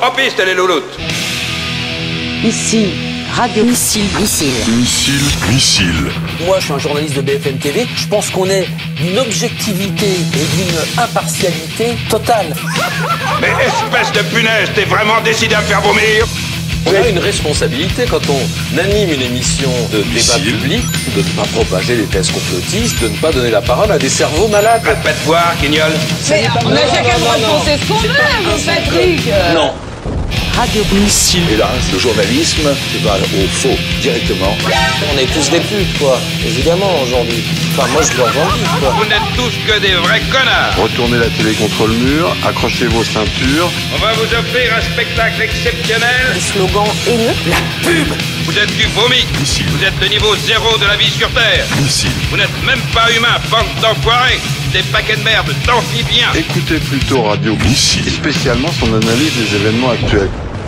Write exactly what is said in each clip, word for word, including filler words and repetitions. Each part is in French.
En piste, les louloutes. Ici, Radio Missile. Missile. Missile. Missile. Moi, je suis un journaliste de B F M T V. Je pense qu'on est d'une objectivité et d'une impartialité totale. Mais espèce de punaise, t'es vraiment décidé à me faire vomir? On a une responsabilité quand on anime une émission de débat public, de ne pas propager les thèses complotistes, de ne pas donner la parole à des cerveaux malades. Répète voir, guignol. Mais on a chacun le droit de penser ce qu'on veut, Patrick. Non. Radio Missile. Hélas, le journalisme va au faux, directement. On est tous des putes, quoi. Évidemment, aujourd'hui. Enfin, moi, je le revendique, quoi. Vous n'êtes tous que des vrais connards. Retournez la télé contre le mur, accrochez vos ceintures. On va vous offrir un spectacle exceptionnel. Le slogan haineux. La pub. Vous êtes du vomi. Missile. Vous êtes le niveau zéro de la vie sur Terre. Missile. Vous n'êtes même pas humain, bande d'enfoirés. Des paquets de merde, d'amphibiens. Écoutez plutôt Radio Missile, et spécialement son analyse des événements actuels.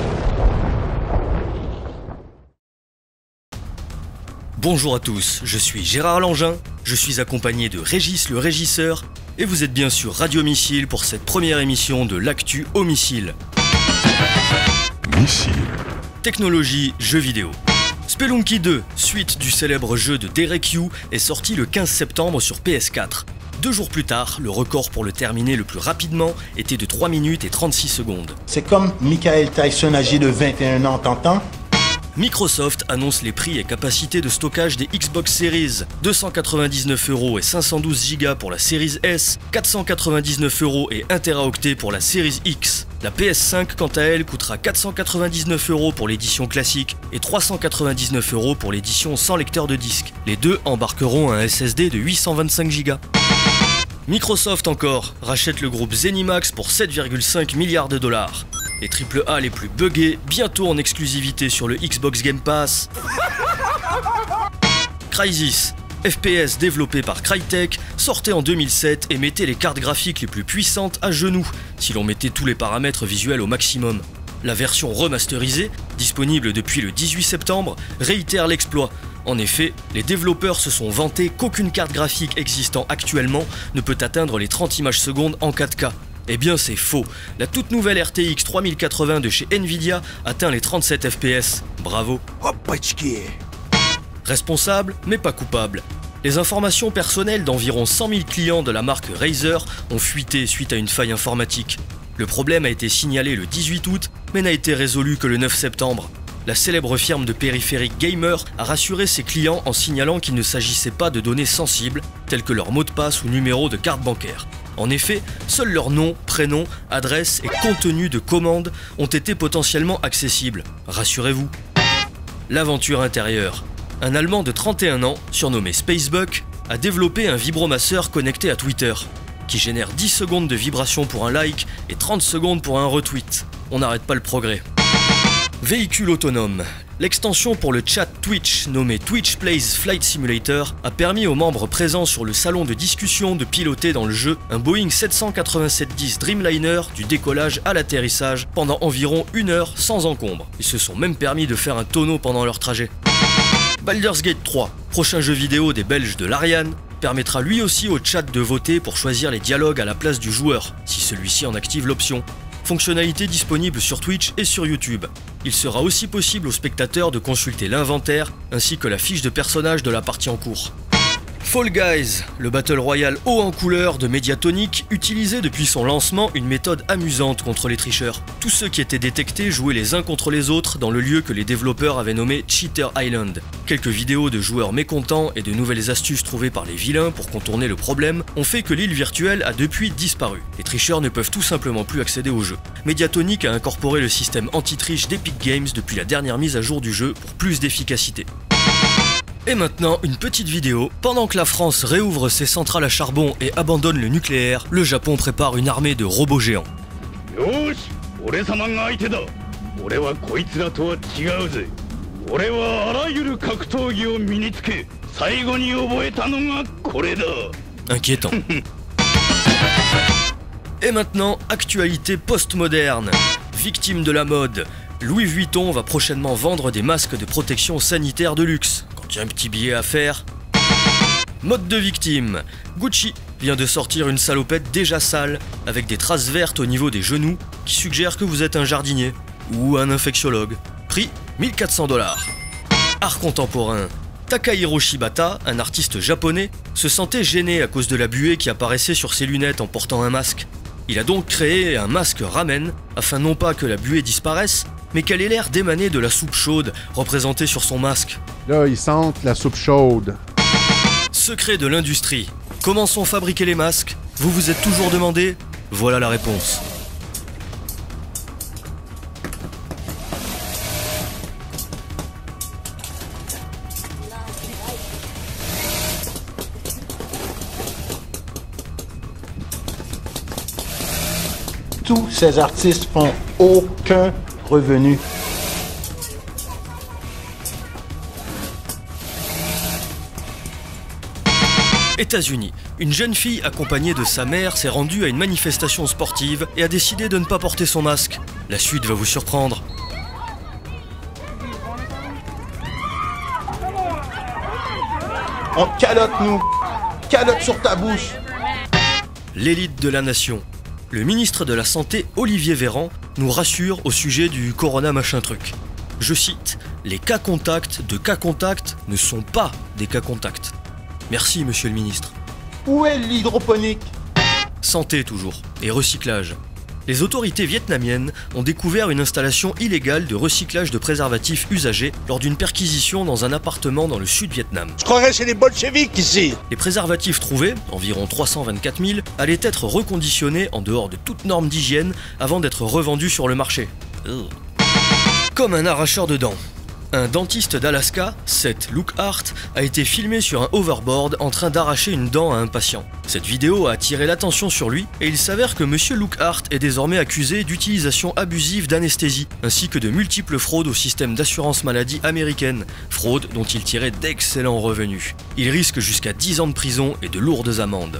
Bonjour à tous, je suis Gérard Langin, je suis accompagné de Régis le régisseur, et vous êtes bien sur Radio Missile pour cette première émission de l'actu au missile. Missile. Technologie, jeux vidéo. Spelunky deux, suite du célèbre jeu de Derek Yu, est sorti le quinze septembre sur P S quatre. Deux jours plus tard, le record pour le terminer le plus rapidement était de trois minutes et trente-six secondes. C'est comme Michael Tyson âgé de vingt et un ans, t'entends? Microsoft annonce les prix et capacités de stockage des Xbox Series, deux cent quatre-vingt-dix-neuf euros et cinq cent douze gigas pour la Series S, quatre cent quatre-vingt-dix-neuf euros et un téraoctet pour la Series X. La P S cinq, quant à elle, coûtera quatre cent quatre-vingt-dix-neuf euros pour l'édition classique et trois cent quatre-vingt-dix-neuf euros pour l'édition sans lecteur de disque. Les deux embarqueront un S S D de huit cent vingt-cinq gigas. Microsoft encore rachète le groupe ZeniMax pour sept virgule cinq milliards de dollars. Les triple A les plus buggés, bientôt en exclusivité sur le Xbox Game Pass. Crysis, F P S développé par Crytek, sortait en deux mille sept et mettait les cartes graphiques les plus puissantes à genoux, si l'on mettait tous les paramètres visuels au maximum. La version remasterisée, disponible depuis le dix-huit septembre, réitère l'exploit. En effet, les développeurs se sont vantés qu'aucune carte graphique existant actuellement ne peut atteindre les trente images secondes en quatre K. Eh bien c'est faux, la toute nouvelle R T X trois mille quatre-vingts de chez Nvidia atteint les trente-sept F P S, bravo. Responsable, mais pas coupable. Les informations personnelles d'environ cent mille clients de la marque Razer ont fuité suite à une faille informatique. Le problème a été signalé le dix-huit août, mais n'a été résolu que le neuf septembre. La célèbre firme de périphériques Gamer a rassuré ses clients en signalant qu'il ne s'agissait pas de données sensibles, telles que leur mot de passe ou numéro de carte bancaire. En effet, seuls leurs noms, prénoms, adresses et contenu de commande ont été potentiellement accessibles. Rassurez-vous. L'aventure intérieure. Un Allemand de trente et un ans, surnommé Spacebuck, a développé un vibromasseur connecté à Twitter, qui génère dix secondes de vibration pour un like et trente secondes pour un retweet. On n'arrête pas le progrès. Véhicule autonome. L'extension pour le chat Twitch, nommée Twitch Plays Flight Simulator, a permis aux membres présents sur le salon de discussion de piloter dans le jeu un Boeing sept cent quatre-vingt-sept dix Dreamliner du décollage à l'atterrissage pendant environ une heure sans encombre. Ils se sont même permis de faire un tonneau pendant leur trajet. Baldur's Gate trois, prochain jeu vidéo des Belges de l'Ariane, permettra lui aussi au chat de voter pour choisir les dialogues à la place du joueur, si celui-ci en active l'option. Fonctionnalité disponible sur Twitch et sur YouTube. Il sera aussi possible aux spectateurs de consulter l'inventaire ainsi que la fiche de personnage de la partie en cours. Fall Guys, le Battle Royale haut en couleur de Mediatonic, utilisait depuis son lancement une méthode amusante contre les tricheurs. Tous ceux qui étaient détectés jouaient les uns contre les autres dans le lieu que les développeurs avaient nommé Cheater Island. Quelques vidéos de joueurs mécontents et de nouvelles astuces trouvées par les vilains pour contourner le problème ont fait que l'île virtuelle a depuis disparu. Les tricheurs ne peuvent tout simplement plus accéder au jeu. Mediatonic a incorporé le système anti-triche d'Epic Games depuis la dernière mise à jour du jeu pour plus d'efficacité. Et maintenant, une petite vidéo. Pendant que la France réouvre ses centrales à charbon et abandonne le nucléaire, le Japon prépare une armée de robots géants. Inquiétant. Et maintenant, actualité post-moderne. Victime de la mode, Louis Vuitton va prochainement vendre des masques de protection sanitaire de luxe. Quand il y a un petit billet à faire. Mode de victime. Gucci vient de sortir une salopette déjà sale, avec des traces vertes au niveau des genoux, qui suggèrent que vous êtes un jardinier. ou un infectiologue. Prix mille quatre cents dollars. Art contemporain. Takahiro Shibata, un artiste japonais, se sentait gêné à cause de la buée qui apparaissait sur ses lunettes en portant un masque. Il a donc créé un masque ramen, afin non pas que la buée disparaisse, mais qu'elle ait l'air d'émaner de la soupe chaude représentée sur son masque. Là, ils sentent la soupe chaude. Secret de l'industrie. Comment sont fabriqués les masques? Vous vous êtes toujours demandé? Voilà la réponse. Tous ces artistes font aucun revenu. États-Unis. Une jeune fille accompagnée de sa mère s'est rendue à une manifestation sportive et a décidé de ne pas porter son masque. La suite va vous surprendre. On calotte, nous. Calotte sur ta bouche. L'élite de la nation. Le ministre de la Santé, Olivier Véran, nous rassure au sujet du corona machin truc. Je cite, « Les cas contacts de cas contacts ne sont pas des cas contacts. » Merci, monsieur le ministre. Où est l'hydroponique? Santé toujours, et recyclage. Les autorités vietnamiennes ont découvert une installation illégale de recyclage de préservatifs usagés lors d'une perquisition dans un appartement dans le sud-Vietnam. Je croirais que c'est les bolcheviks ici. Les préservatifs trouvés, environ trois cent vingt-quatre mille, allaient être reconditionnés en dehors de toute norme d'hygiène avant d'être revendus sur le marché. Ugh. Comme un arracheur de dents. Un dentiste d'Alaska, Seth Lookhart, a été filmé sur un hoverboard en train d'arracher une dent à un patient. Cette vidéo a attiré l'attention sur lui et il s'avère que monsieur Lookhart est désormais accusé d'utilisation abusive d'anesthésie, ainsi que de multiples fraudes au système d'assurance maladie américaine, fraude dont il tirait d'excellents revenus. Il risque jusqu'à dix ans de prison et de lourdes amendes.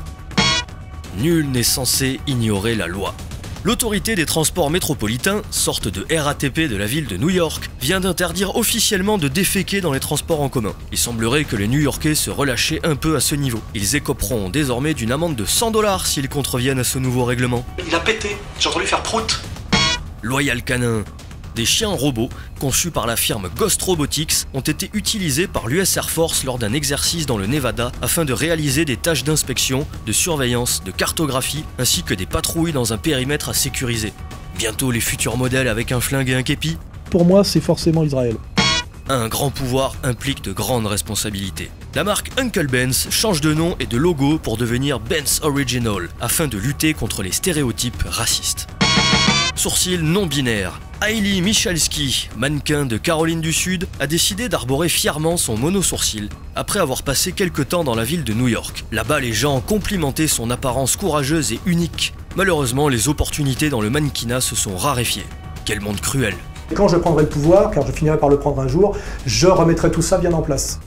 Nul n'est censé ignorer la loi. L'autorité des transports métropolitains, sorte de R A T P de la ville de New York, vient d'interdire officiellement de déféquer dans les transports en commun. Il semblerait que les New-Yorkais se relâchaient un peu à ce niveau. Ils écoperont désormais d'une amende de cent dollars s'ils contreviennent à ce nouveau règlement. Il a pété, j'ai entendu faire prout. Loyal Canin. Des chiens robots, conçus par la firme Ghost Robotics, ont été utilisés par l'U S Air Force lors d'un exercice dans le Nevada afin de réaliser des tâches d'inspection, de surveillance, de cartographie, ainsi que des patrouilles dans un périmètre à sécuriser. Bientôt les futurs modèles avec un flingue et un képi. Pour moi, c'est forcément Israël. Un grand pouvoir implique de grandes responsabilités. La marque Uncle Ben's change de nom et de logo pour devenir Ben's Original, afin de lutter contre les stéréotypes racistes. Sourcils non binaires. Hailey Michalski, mannequin de Caroline du Sud, a décidé d'arborer fièrement son mono-sourcil après avoir passé quelques temps dans la ville de New York. Là-bas, les gens complimentaient son apparence courageuse et unique. Malheureusement, les opportunités dans le mannequinat se sont raréfiées. Quel monde cruel. Quand je prendrai le pouvoir, car je finirai par le prendre un jour, je remettrai tout ça bien en place.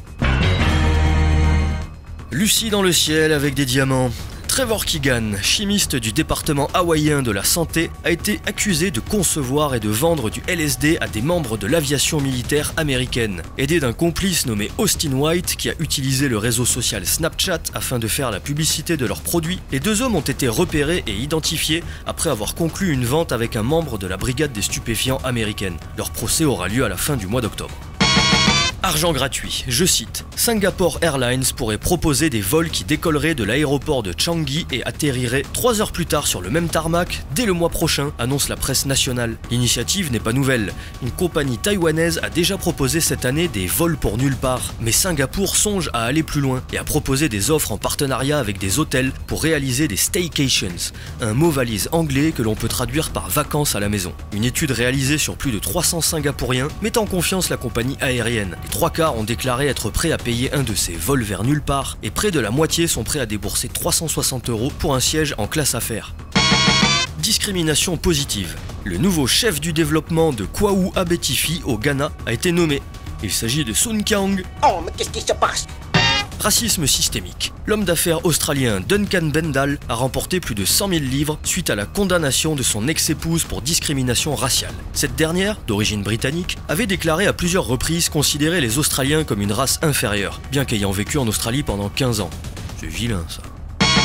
Lucie dans le ciel avec des diamants. Trevor Keegan, chimiste du département hawaïen de la santé, a été accusé de concevoir et de vendre du L S D à des membres de l'aviation militaire américaine. Aidé d'un complice nommé Austin White qui a utilisé le réseau social Snapchat afin de faire la publicité de leurs produits, les deux hommes ont été repérés et identifiés après avoir conclu une vente avec un membre de la brigade des stupéfiants américaine. Leur procès aura lieu à la fin du mois d'octobre. Argent gratuit, je cite, Singapore Airlines pourrait proposer des vols qui décolleraient de l'aéroport de Changi et atterriraient trois heures plus tard sur le même tarmac dès le mois prochain, annonce la presse nationale. L'initiative n'est pas nouvelle. Une compagnie taïwanaise a déjà proposé cette année des vols pour nulle part. Mais Singapour songe à aller plus loin et à proposer des offres en partenariat avec des hôtels pour réaliser des staycations, un mot valise anglais que l'on peut traduire par vacances à la maison. Une étude réalisée sur plus de trois cents Singapouriens met en confiance la compagnie aérienne. Les trois quarts ont déclaré être prêts à payer un de ces vols vers nulle part et près de la moitié sont prêts à débourser trois cent soixante euros pour un siège en classe affaires. Discrimination positive. Le nouveau chef du développement de Kwawu Abetifi au Ghana a été nommé. Il s'agit de Sun Kyang. Oh, mais qu'est-ce qui se passe? Racisme systémique. L'homme d'affaires australien Duncan Bendall a remporté plus de cent mille livres suite à la condamnation de son ex-épouse pour discrimination raciale. Cette dernière, d'origine britannique, avait déclaré à plusieurs reprises considérer les Australiens comme une race inférieure, bien qu'ayant vécu en Australie pendant quinze ans. C'est vilain ça.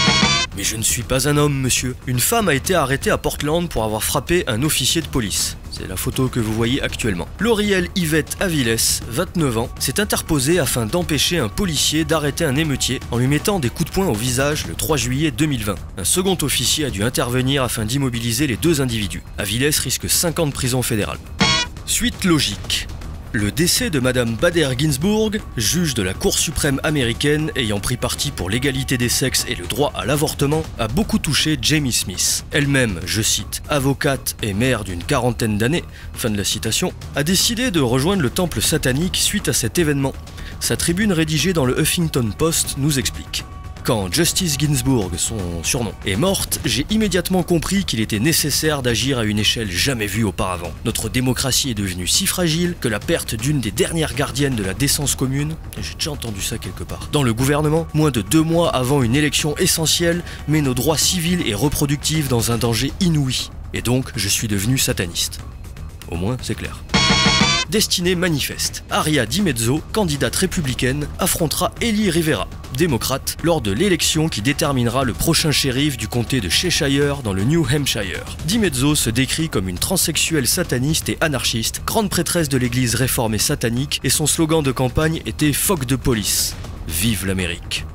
Mais je ne suis pas un homme, monsieur. Une femme a été arrêtée à Portland pour avoir frappé un officier de police. c'est la photo que vous voyez actuellement. Laurielle Yvette Avilés, vingt-neuf ans, s'est interposée afin d'empêcher un policier d'arrêter un émeutier en lui mettant des coups de poing au visage le trois juillet deux mille vingt. Un second officier a dû intervenir afin d'immobiliser les deux individus. Avilés risque cinq ans de prison fédérale. Suite logique. Le décès de Madame Bader Ginsburg, juge de la Cour suprême américaine ayant pris parti pour l'égalité des sexes et le droit à l'avortement, a beaucoup touché Jamie Smith. Elle-même, je cite, avocate et mère d'une quarantaine d'années, fin de la citation, a décidé de rejoindre le temple satanique suite à cet événement. Sa tribune rédigée dans le Huffington Post nous explique. Quand Justice Ginsburg, son surnom, est morte, j'ai immédiatement compris qu'il était nécessaire d'agir à une échelle jamais vue auparavant. Notre démocratie est devenue si fragile que la perte d'une des dernières gardiennes de la décence commune, j'ai déjà entendu ça quelque part, dans le gouvernement, moins de deux mois avant une élection essentielle, met nos droits civils et reproductifs dans un danger inouï. Et donc, je suis devenu sataniste. Au moins, c'est clair. Destinée manifeste. Aria Di Mezzo, candidate républicaine, affrontera Ellie Rivera, démocrate, lors de l'élection qui déterminera le prochain shérif du comté de Cheshire dans le New Hampshire. Di Mezzo se décrit comme une transsexuelle sataniste et anarchiste, grande prêtresse de l'église réformée satanique, et son slogan de campagne était « Fuck the police ». Vive l'Amérique.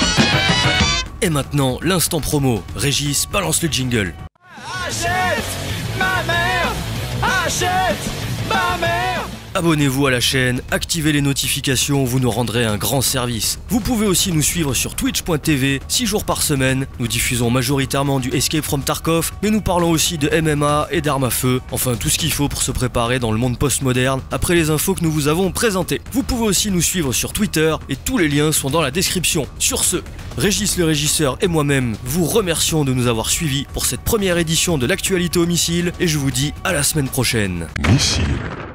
Et maintenant, l'instant promo. Régis, balance le jingle. Achète ma mère, achète ma mère. Abonnez-vous à la chaîne, activez les notifications, vous nous rendrez un grand service. Vous pouvez aussi nous suivre sur twitch point t v, six jours par semaine. Nous diffusons majoritairement du Escape from Tarkov, mais nous parlons aussi de M M A et d'armes à feu. Enfin, tout ce qu'il faut pour se préparer dans le monde post-moderne, après les infos que nous vous avons présentées. Vous pouvez aussi nous suivre sur Twitter, et tous les liens sont dans la description. Sur ce, Régis le régisseur et moi-même vous remercions de nous avoir suivis pour cette première édition de l'actualité au missile, et je vous dis à la semaine prochaine. Missile.